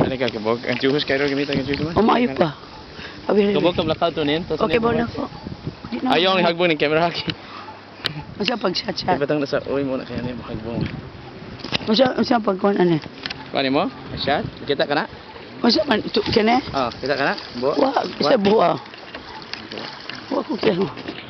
Ano ka, kabog? Ang juhos kayo gamit ang juhos mo? Umayo pa. Abi. Kabog ka blackout to niyan? Okay ba na ko? Ayaw ang hagbong ng camera haki. Masa pag chat. Batang nasa uwi mo na kaya niya hagbong. Masa pag kon ano? Kuha mo? Shot? Kita ka na? Masa man kene? Oh, kita ka na? Buwa? Wa, sa buwa. Wa ko kaya.